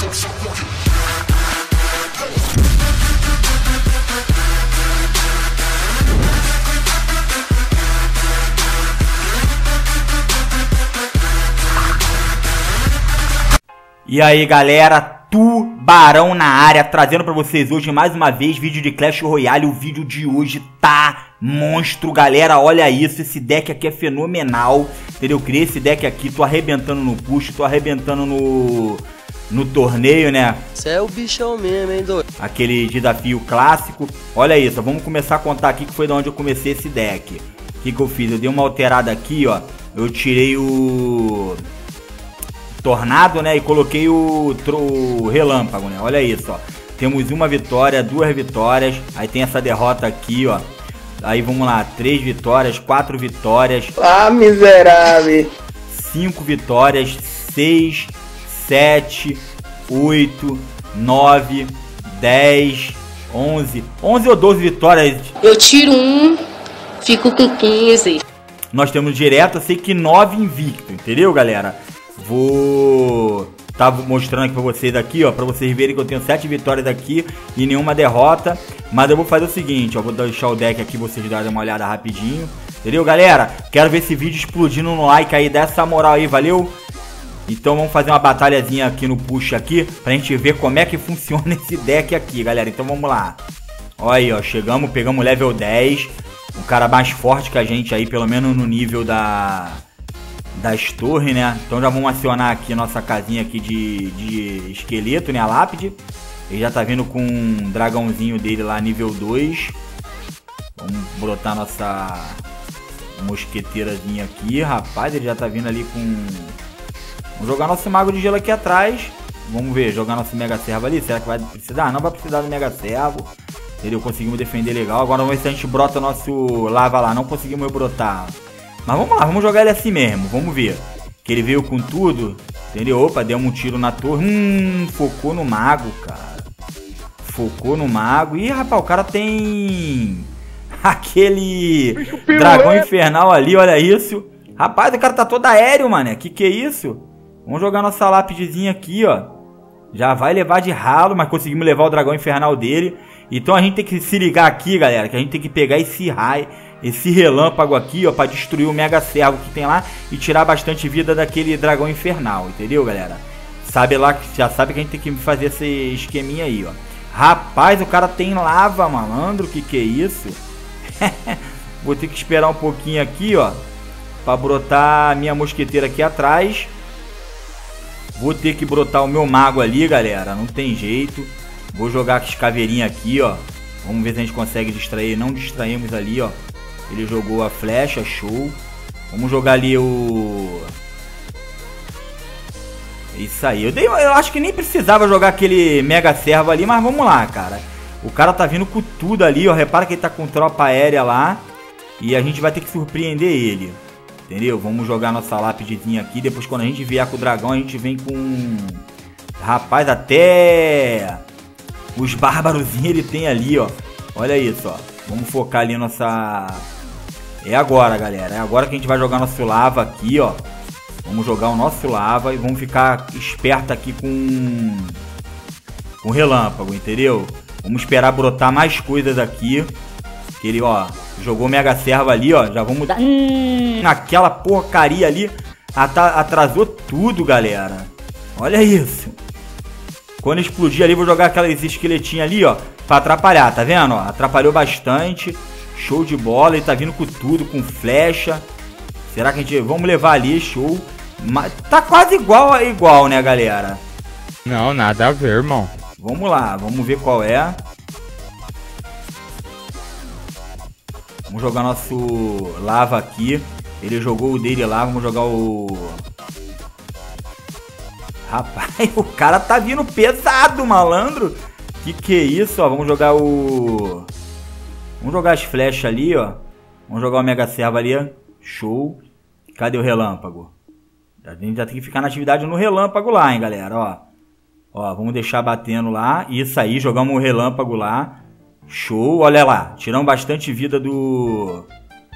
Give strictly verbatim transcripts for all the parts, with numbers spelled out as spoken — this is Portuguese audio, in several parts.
E aí galera, Tubarão na área, trazendo pra vocês hoje mais uma vez vídeo de Clash Royale. O vídeo de hoje tá monstro, galera, olha isso, esse deck aqui é fenomenal, entendeu? Eu criei esse deck aqui, tô arrebentando no push, tô arrebentando no, no torneio, né? Você é o bichão mesmo, hein, doido? Aquele desafio clássico, olha isso, vamos começar a contar aqui que foi de onde eu comecei esse deck. O que que eu fiz? Eu dei uma alterada aqui, ó, eu tirei o... Tornado, né, e coloquei o, o Relâmpago, né, olha isso, ó. Temos uma vitória, duas vitórias, aí tem essa derrota aqui, ó. Aí vamos lá, três vitórias, quatro vitórias. Ah, miserável. Cinco vitórias, seis, sete, oito, nove, dez, onze, onze ou doze vitórias. Eu tiro um, fico com quinze. Nós temos direto, eu sei que nove invicto, entendeu, galera? Vou tá mostrando aqui pra vocês aqui, ó, pra vocês verem que eu tenho sete vitórias aqui e nenhuma derrota. Mas eu vou fazer o seguinte, ó, vou deixar o deck aqui, vocês darem uma olhada rapidinho, entendeu, galera? Quero ver esse vídeo explodindo no like aí, dá essa moral aí, valeu? Então vamos fazer uma batalhazinha aqui no push aqui, pra gente ver como é que funciona esse deck aqui, galera. Então vamos lá. Olha aí, ó, chegamos, pegamos level dez, um cara mais forte que a gente aí, pelo menos no nível da... das torres, né? Então já vamos acionar aqui nossa casinha aqui de, de esqueleto, né? A lápide. Ele já tá vindo com um dragãozinho dele lá, nível dois. Vamos brotar nossa mosqueteirazinha aqui, rapaz. Ele já tá vindo ali com... Vamos jogar nosso mago de gelo aqui atrás. Vamos ver, jogar nosso mega servo ali. Será que vai precisar? Não vai precisar do mega servo. Entendeu? Conseguimos defender legal. Agora vamos ver se a gente brota nosso lava lá. Não conseguimos brotar. Mas vamos lá, vamos jogar ele assim mesmo, vamos ver. Que ele veio com tudo, entendeu? Opa, deu um tiro na torre. Hum, focou no mago, cara. Focou no mago. Ih, rapaz, o cara tem... aquele dragão infernal ali, olha isso. Rapaz, o cara tá todo aéreo, mano. Que que é isso? Vamos jogar nossa lápidezinha aqui, ó. Já vai levar de ralo, mas conseguimos levar o dragão infernal dele. Então a gente tem que se ligar aqui, galera, que a gente tem que pegar esse raio, esse relâmpago aqui, ó, pra destruir o mega servo que tem lá e tirar bastante vida daquele dragão infernal, entendeu, galera? Sabe lá, já sabe que a gente tem que fazer esse esqueminha aí, ó. Rapaz, o cara tem lava, malandro, que que é isso? Vou ter que esperar um pouquinho aqui, ó, pra brotar a minha mosqueteira aqui atrás. Vou ter que brotar o meu mago ali, galera, não tem jeito. Vou jogar com as caveirinhas aqui, ó. Vamos ver se a gente consegue distrair. Não distraímos ali, ó. Ele jogou a flecha, show. Vamos jogar ali o... Isso aí. Eu, dei, eu acho que nem precisava jogar aquele mega servo ali, mas vamos lá, cara. O cara tá vindo com tudo ali, ó. Repara que ele tá com tropa aérea lá. E a gente vai ter que surpreender ele. Entendeu? Vamos jogar nossa lápidezinha aqui. Depois, quando a gente vier com o dragão, a gente vem com... Rapaz, até... os bárbarozinhos ele tem ali, ó. Olha isso, ó. Vamos focar ali nossa... É agora, galera. É agora que a gente vai jogar nosso lava aqui, ó. Vamos jogar o nosso lava e vamos ficar esperto aqui com... com relâmpago, entendeu? Vamos esperar brotar mais coisas aqui. Que ele, ó, jogou mega serva ali, ó. Já vamos... Hum, aquela porcaria ali atrasou tudo, galera. Olha isso. Quando explodir ali, vou jogar aquelas esqueletinhas ali, ó, pra atrapalhar, tá vendo? Ó, atrapalhou bastante. Show de bola, ele tá vindo com tudo, com flecha. Será que a gente... Vamos levar ali, show. Mas tá quase igual a igual, né, galera? Não, nada a ver, irmão. Vamos lá, vamos ver qual é. Vamos jogar nosso lava aqui. Ele jogou o dele lá, vamos jogar o... Rapaz, o cara tá vindo pesado, malandro. Que que é isso, ó? Vamos jogar o... Vamos jogar as flechas ali, ó. Vamos jogar o mega servo ali, ó. Show. Cadê o relâmpago? A gente já tem que ficar na atividade no relâmpago lá, hein, galera, ó. Ó, vamos deixar batendo lá. Isso aí, jogamos o relâmpago lá. Show, olha lá. Tiramos bastante vida do...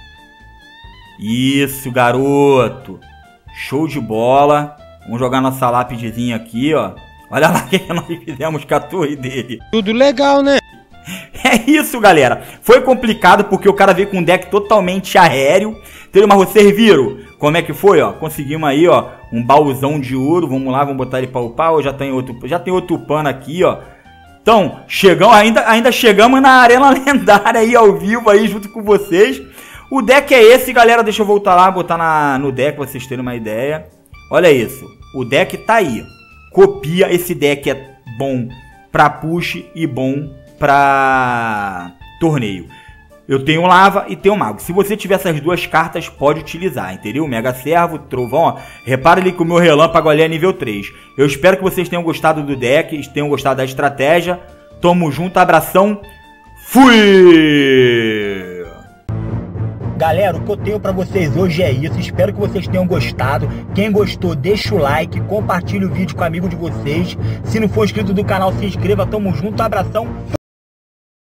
Isso, garoto. Show de bola. Vamos jogar nossa lápidezinha aqui, ó. Olha lá o que nós fizemos com a torre dele. Tudo legal, né? É isso, galera. Foi complicado porque o cara veio com um deck totalmente aéreo. Entendeu? Mas vocês viram como é que foi, ó? Conseguimos aí, ó, um baúzão de ouro. Vamos lá, vamos botar ele pra upar. Já tem outro, já tem outro pano aqui, ó. Então, chegamos, ainda, ainda chegamos na Arena Lendária aí, ao vivo aí, junto com vocês. O deck é esse, galera. Deixa eu voltar lá, botar na, no deck pra vocês terem uma ideia. Olha isso. O deck tá aí, ó. Copia, esse deck é bom pra push e bom pra torneio. Eu tenho lava e tenho mago. Se você tiver essas duas cartas, pode utilizar, entendeu? Mega Servo, Trovão, ó. Repara ali que o meu relâmpago ali é nível três. Eu espero que vocês tenham gostado do deck, tenham gostado da estratégia. Tamo junto, abração. Fui! Galera, o que eu tenho pra vocês hoje é isso. Espero que vocês tenham gostado. Quem gostou, deixa o like, compartilha o vídeo com o amigo de vocês. Se não for inscrito do canal, se inscreva. Tamo junto, abração.